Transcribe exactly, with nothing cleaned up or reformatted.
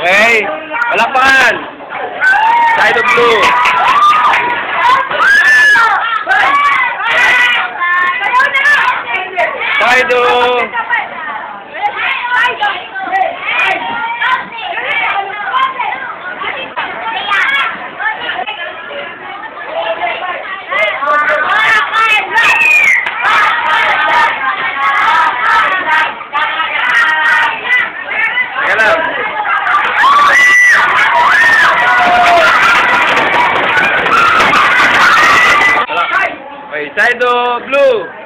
Okay. Palakpakan. Side of blue. Side of... Okay, side of blue.